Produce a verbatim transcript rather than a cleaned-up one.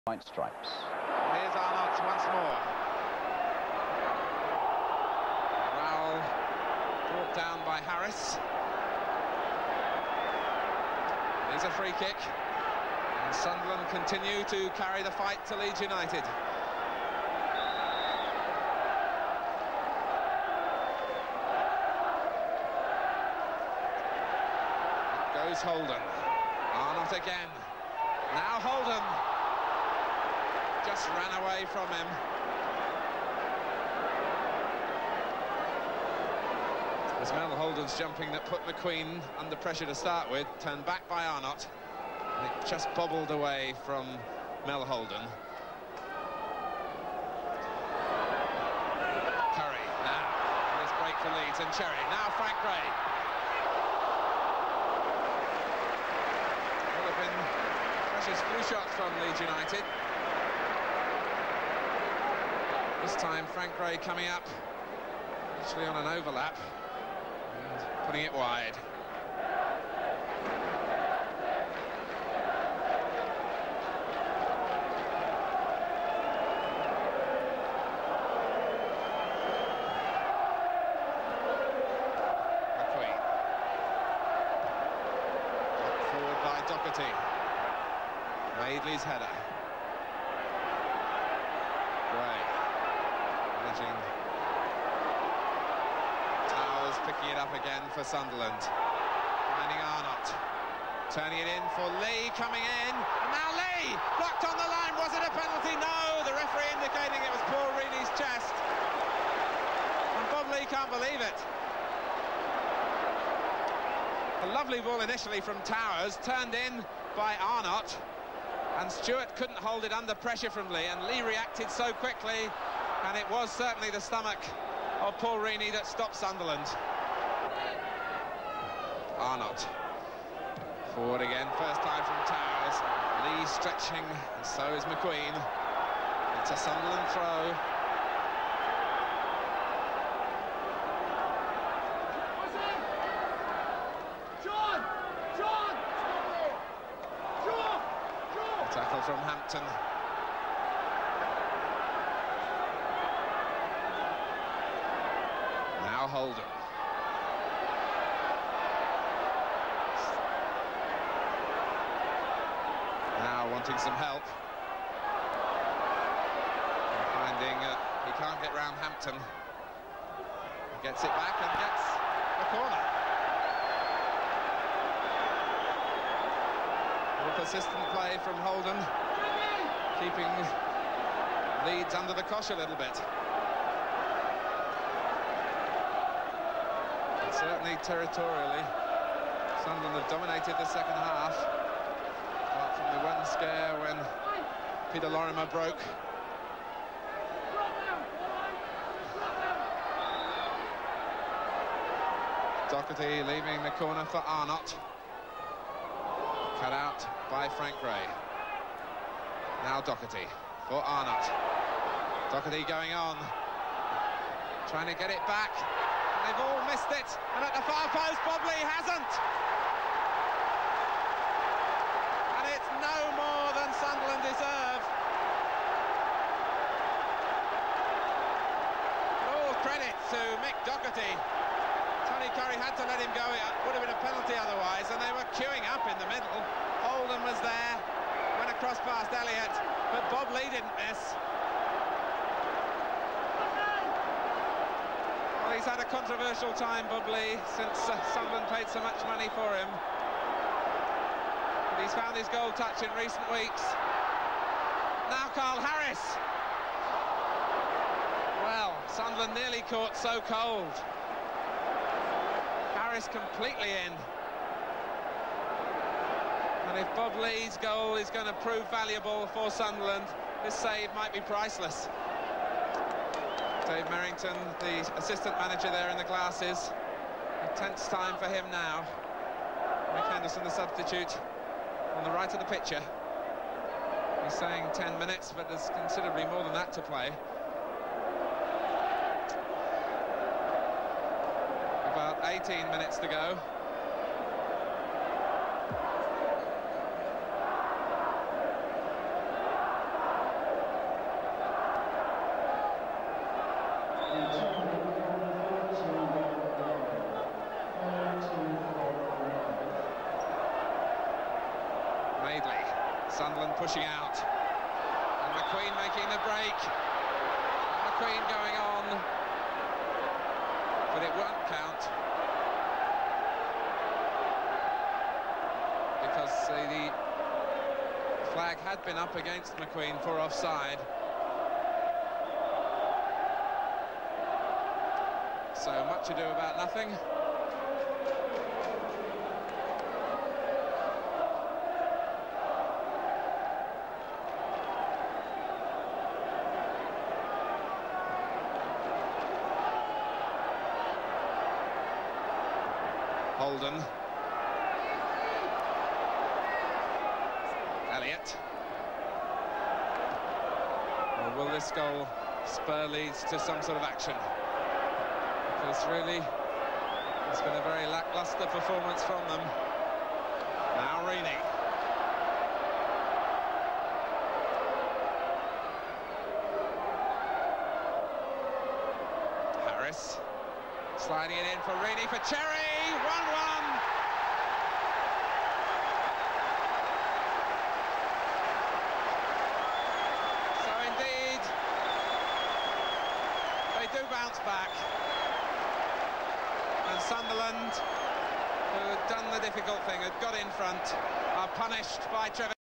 white stripes. Here's Arnott once more. Rowell brought down by Harris. It is a free kick, and Sunderland continue to carry the fight to Leeds United. It goes Holden. Arnott again. Now Holden. Just ran away from him. It was Mel Holden's jumping that put McQueen under pressure to start with, turned back by Arnott, and it just bobbled away from Mel Holden. Curry, now, this break for Leeds, and Cherry, now Frank Gray. Will have been precious few shots from Leeds United. This time Frank Gray coming up, actually on an overlap, and putting it wide. McQueen. Forward by Doherty. Madeley's header. Gray. Towers picking it up again for Sunderland. Finding Arnott. Turning it in for Lee, coming in. And now Lee! Blocked on the line. Was it a penalty? No! The referee indicating it was Paul Reaney's chest. And Bob Lee can't believe it. A lovely ball initially from Towers, turned in by Arnott. And Stewart couldn't hold it under pressure from Lee, and Lee reacted so quickly. And it was certainly the stomach of Paul Reaney that stopped Sunderland. Arnott. Forward again, first time from Towers. Lee stretching, and so is McQueen. It's a Sunderland throw. John! John! John! John! A tackle from Hampton. Now Holden. Now wanting some help. And finding uh, he can't get round Hampton. He gets it back and gets the corner. A persistent play from Holden, keeping Leeds under the cosh a little bit. Certainly territorially, Sunderland have dominated the second half, apart from the one scare when Peter Lorimer broke. Doherty leaving the corner for Arnott. Cut out by Frank Gray. Now Doherty for Arnott. Doherty going on, trying to get it back. They've all missed it, and at the far post, Bob Lee hasn't. And it's no more than Sunderland deserve. All credit to Mick Doherty. Tony Curry had to let him go. It would have been a penalty otherwise, and they were queuing up in the middle. Holden was there, went across past Elliott, but Bob Lee didn't miss. He's had a controversial time, Bob Lee, since uh, Sunderland paid so much money for him. But he's found his goal touch in recent weeks. Now Carl Harris. Well, Sunderland nearly caught so cold. Harris completely in. And if Bob Lee's goal is going to prove valuable for Sunderland, this save might be priceless. Dave Merrington, the assistant manager there in the glasses. A tense time for him now. Mick Henderson, the substitute, on the right of the picture. He's saying ten minutes, but there's considerably more than that to play. About eighteen minutes to go. Sunderland pushing out. And McQueen making the break. And McQueen going on. But it won't count. Because uh, the flag had been up against McQueen for offside. So much ado about nothing. Holden. Elliott. Or will this goal spur Leeds to some sort of action? Because really, it's been a very lacklustre performance from them. Now Reaney. Harris. Sliding it in for Reaney for Cherry. one one. So indeed, they do bounce back. And Sunderland, who had done the difficult thing, had got in front, are punished by Trevor.